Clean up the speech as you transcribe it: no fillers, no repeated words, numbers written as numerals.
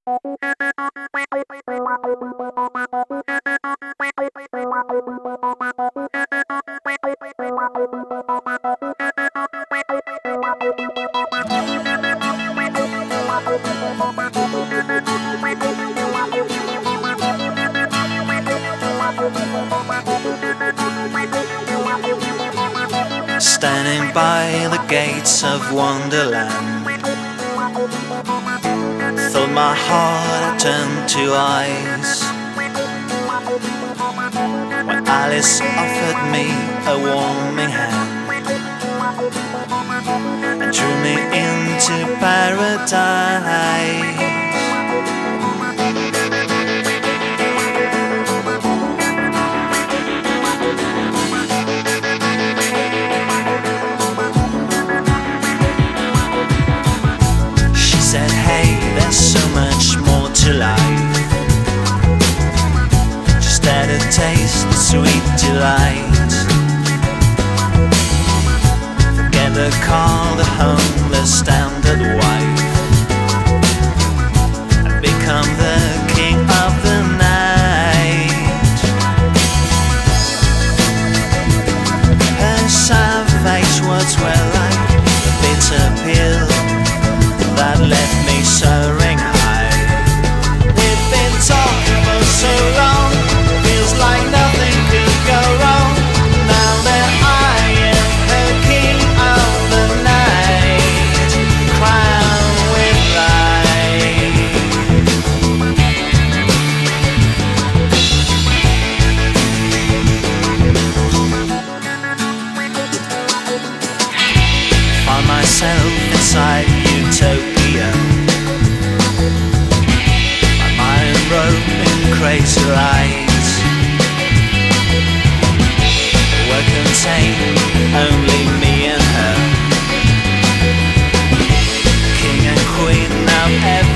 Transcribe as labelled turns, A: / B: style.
A: Standing by the gates of Wonderland, thought my heart had turned to ice when Alice offered me a warming hand and drew me into paradise. Said, hey, there's so much more to life. Just add a taste of sweet delight. Forget the car, the home, the standard wife, and become the king of the night. Her savage words were like the bitter pill that left me soaring high. We've been talking for so long, feels like nothing could go wrong. Now that I am the king of the night, crowned with light. Find myself inside utopia, my mind broke in crazy lights. We're contained, only me and her, king and queen of every